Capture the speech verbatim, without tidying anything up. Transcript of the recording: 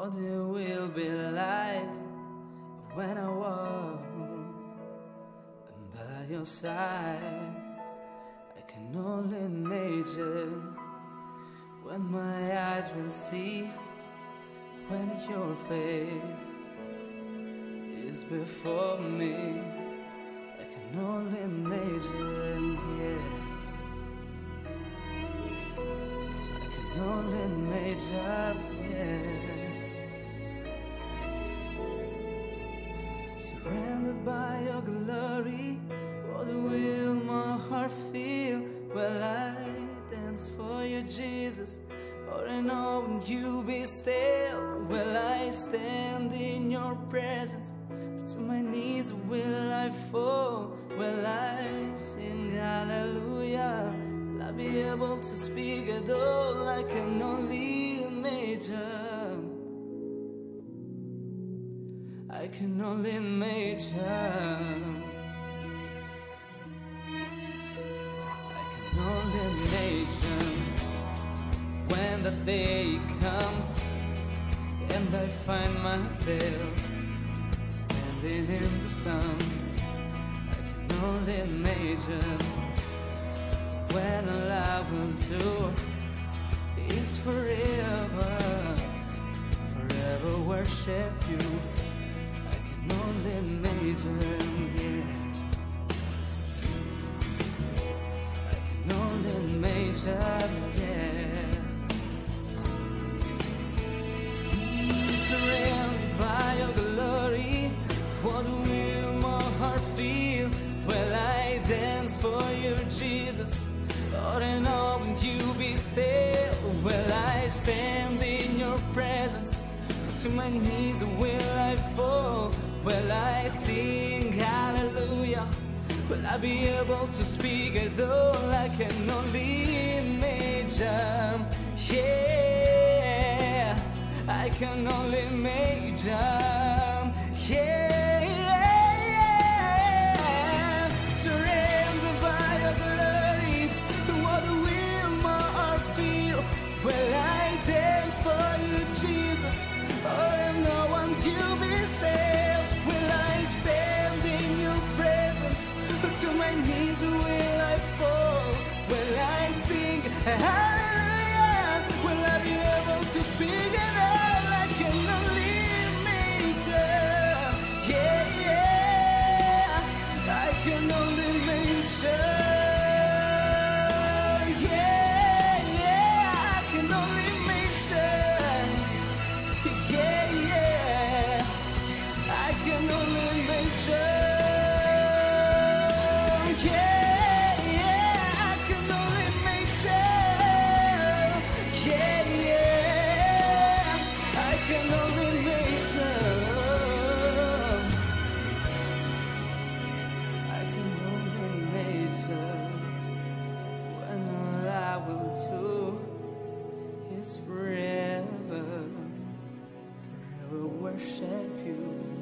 what it will be like when I walk by your side. I can only imagine when my eyes will see when your face is before me. I can only imagine, yeah. I can only imagine, yeah. Surrounded by your glory, what will my heart feel? Will I dance for you, Jesus? Or in awe will you be still? Will I stand in your presence? Or to my knees will I fall? Will I sing hallelujah? Will I be able to speak at all? I can only imagine. I can only imagine. I can only imagine when the day comes and I find myself standing in the sun. I can only imagine when all I will do is forever, forever worship you. I can only imagine, yeah. I can only imagine, yeah. Surrounded by your glory, what will my heart feel? Will I dance for you, Jesus? Or in awe will you be still? Will I stand in your presence? Or to my knees will I fall? Will I sing hallelujah? Will I be able to speak at all? I can only imagine, yeah. I can only imagine, yeah, yeah, yeah. Surrounded by your glory, what will my heart feel? Will I dance for you, Jesus? Or no one you be still? Will I stand in your presence? Or to my knees will I fall? Will I sing hallelujah? Will I be able to speak at all? I can only imagine, yeah, yeah. I can only imagine, yeah, yeah. I can only imagine, yeah, yeah. I can only imagine, yeah, yeah. I can only imagine, yeah, yeah. I can only imagine. I can only imagine when all I will do is forever, forever worship you.